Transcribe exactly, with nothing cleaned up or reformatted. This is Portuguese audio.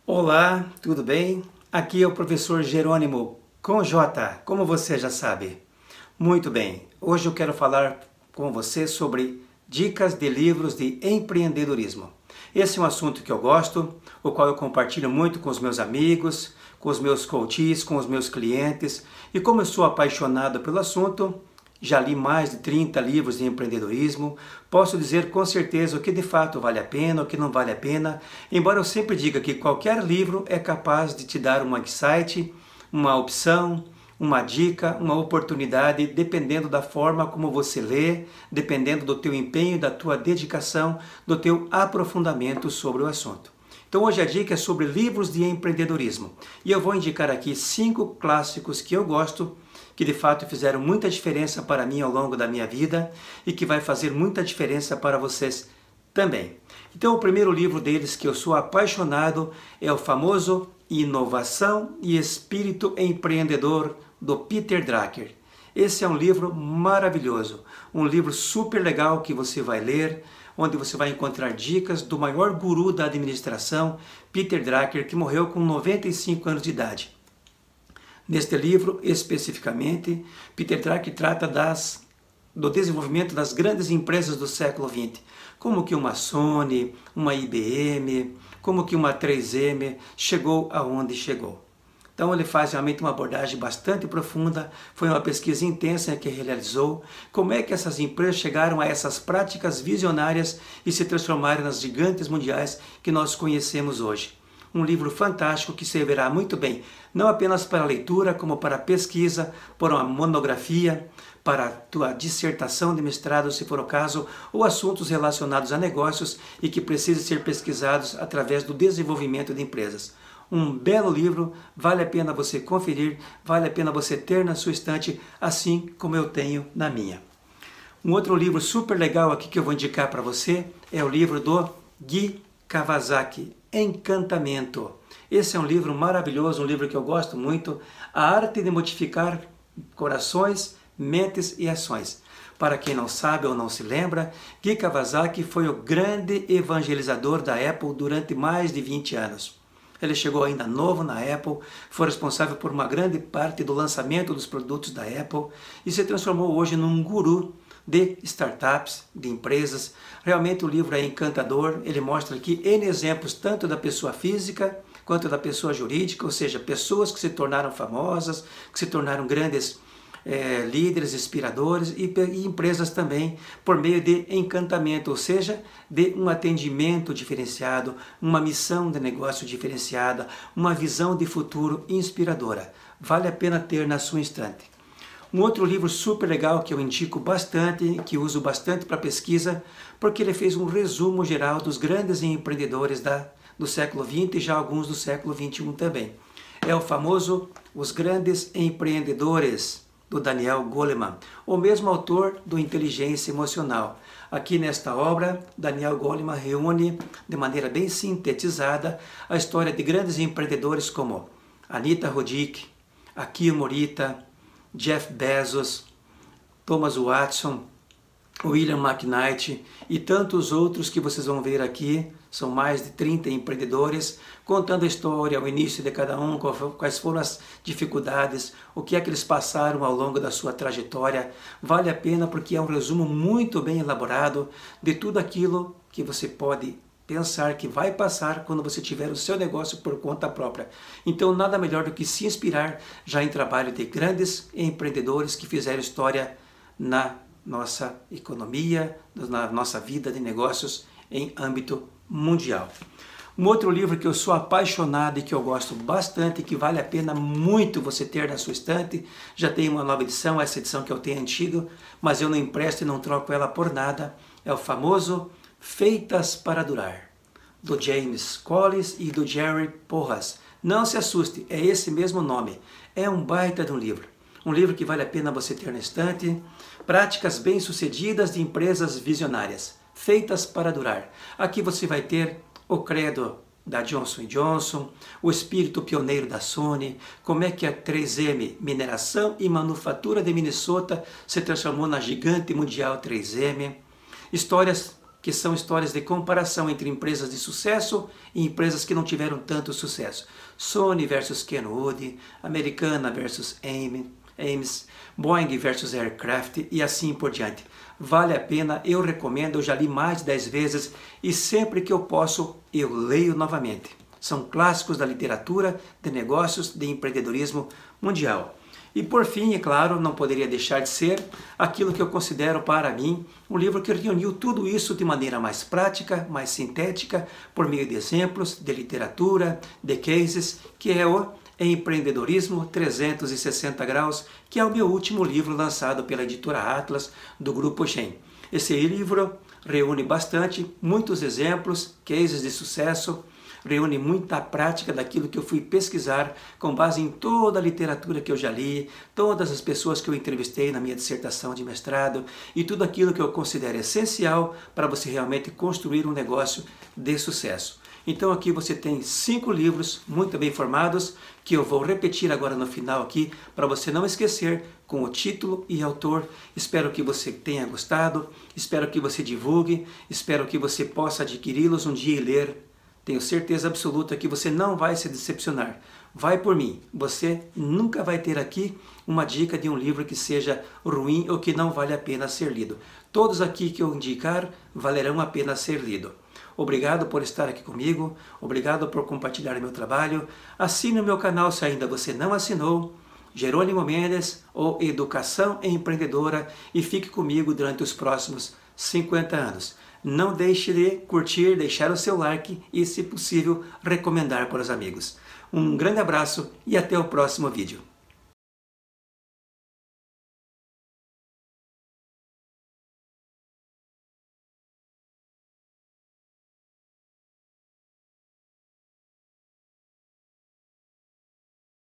Olá, tudo bem? Aqui é o professor Jerônimo com J, como você já sabe. Muito bem, hoje eu quero falar com você sobre dicas de livros de empreendedorismo. Esse é um assunto que eu gosto, o qual eu compartilho muito com os meus amigos, com os meus coaches, com os meus clientes. E como eu sou apaixonado pelo assunto, já li mais de trinta livros de empreendedorismo, posso dizer com certeza o que de fato vale a pena, o que não vale a pena, embora eu sempre diga que qualquer livro é capaz de te dar um insight, uma opção, uma dica, uma oportunidade, dependendo da forma como você lê, dependendo do teu empenho, da tua dedicação, do teu aprofundamento sobre o assunto. Então hoje a dica é sobre livros de empreendedorismo, e eu vou indicar aqui cinco clássicos que eu gosto, que de fato fizeram muita diferença para mim ao longo da minha vida e que vai fazer muita diferença para vocês também. Então o primeiro livro deles que eu sou apaixonado é o famoso Inovação e Espírito Empreendedor, do Peter Drucker. Esse é um livro maravilhoso, um livro super legal que você vai ler, onde você vai encontrar dicas do maior guru da administração, Peter Drucker, que morreu com noventa e cinco anos de idade. Neste livro, especificamente, Peter Drucker trata das, do desenvolvimento das grandes empresas do século vinte, como que uma Sony, uma I B M, como que uma três M chegou aonde chegou. Então ele faz realmente uma abordagem bastante profunda, foi uma pesquisa intensa que ele realizou, como é que essas empresas chegaram a essas práticas visionárias e se transformaram nas gigantes mundiais que nós conhecemos hoje. Um livro fantástico que servirá muito bem, não apenas para leitura, como para pesquisa, para uma monografia, para a tua dissertação de mestrado, se for o caso, ou assuntos relacionados a negócios e que precisem ser pesquisados através do desenvolvimento de empresas. Um belo livro, vale a pena você conferir, vale a pena você ter na sua estante, assim como eu tenho na minha. Um outro livro super legal aqui que eu vou indicar para você é o livro do Guy Kawasaki, Encantamento. Esse é um livro maravilhoso, um livro que eu gosto muito, A Arte de Modificar Corações, Mentes e Ações. Para quem não sabe ou não se lembra, Guy Kawasaki foi o grande evangelizador da Apple durante mais de vinte anos. Ele chegou ainda novo na Apple, foi responsável por uma grande parte do lançamento dos produtos da Apple e se transformou hoje num guru de startups, de empresas. Realmente o livro é encantador, ele mostra aqui N exemplos tanto da pessoa física quanto da pessoa jurídica, ou seja, pessoas que se tornaram famosas, que se tornaram grandes é, líderes, inspiradores e, e empresas também por meio de encantamento, ou seja, de um atendimento diferenciado, uma missão de negócio diferenciada, uma visão de futuro inspiradora. Vale a pena ter na sua estante. Um outro livro super legal que eu indico bastante, que uso bastante para pesquisa, porque ele fez um resumo geral dos grandes empreendedores da, do século vinte e já alguns do século vinte e um também. É o famoso Os Grandes Empreendedores, do Daniel Goleman, o mesmo autor do Inteligência Emocional. Aqui nesta obra, Daniel Goleman reúne de maneira bem sintetizada a história de grandes empreendedores como Anita Roddick, Akio Morita, Jeff Bezos, Thomas Watson, William McKnight e tantos outros que vocês vão ver aqui. São mais de trinta empreendedores contando a história, o início de cada um, quais foram as dificuldades, o que é que eles passaram ao longo da sua trajetória. Vale a pena porque é um resumo muito bem elaborado de tudo aquilo que você pode pensar que vai passar quando você tiver o seu negócio por conta própria. Então nada melhor do que se inspirar já em trabalho de grandes empreendedores que fizeram história na nossa economia, na nossa vida de negócios em âmbito mundial. Um outro livro que eu sou apaixonado e que eu gosto bastante, que vale a pena muito você ter na sua estante, já tem uma nova edição, essa edição que eu tenho é antiga, mas eu não empresto e não troco ela por nada, é o famoso Feitas para Durar, do James Collins e do Jerry Porras. Não se assuste, é esse mesmo nome. É um baita de um livro. Um livro que vale a pena você ter na estante. Práticas bem-sucedidas de empresas visionárias, feitas para durar. Aqui você vai ter o credo da Johnson and Johnson, o espírito pioneiro da Sony, como é que a três M, mineração e manufatura de Minnesota, se transformou na gigante mundial três M. Histórias que são histórias de comparação entre empresas de sucesso e empresas que não tiveram tanto sucesso. Sony versus Kenwood, Americana versus Ames, Boeing versus Aircraft e assim por diante. Vale a pena, eu recomendo, eu já li mais de dez vezes e sempre que eu posso eu leio novamente. São clássicos da literatura, de negócios, de empreendedorismo mundial. E por fim, é claro, não poderia deixar de ser aquilo que eu considero para mim um livro que reuniu tudo isso de maneira mais prática, mais sintética, por meio de exemplos, de literatura, de cases, que é o Empreendedorismo trezentos e sessenta graus, que é o meu último livro lançado pela editora Atlas do Grupo Shen. Esse livro reúne bastante, muitos exemplos, cases de sucesso, reúne muita prática daquilo que eu fui pesquisar com base em toda a literatura que eu já li, todas as pessoas que eu entrevistei na minha dissertação de mestrado e tudo aquilo que eu considero essencial para você realmente construir um negócio de sucesso. Então aqui você tem cinco livros muito bem formados que eu vou repetir agora no final aqui para você não esquecer com o título e autor. Espero que você tenha gostado, espero que você divulgue, espero que você possa adquiri-los um dia e ler. Tenho certeza absoluta que você não vai se decepcionar. Vai por mim, você nunca vai ter aqui uma dica de um livro que seja ruim ou que não vale a pena ser lido. Todos aqui que eu indicar valerão a pena ser lido. Obrigado por estar aqui comigo, obrigado por compartilhar meu trabalho. Assine o meu canal se ainda você não assinou, Jerônimo Mendes, ou Educação Empreendedora, e fique comigo durante os próximos cinquenta anos. Não deixe de curtir, deixar o seu like e, se possível, recomendar para os amigos. Um grande abraço e até o próximo vídeo.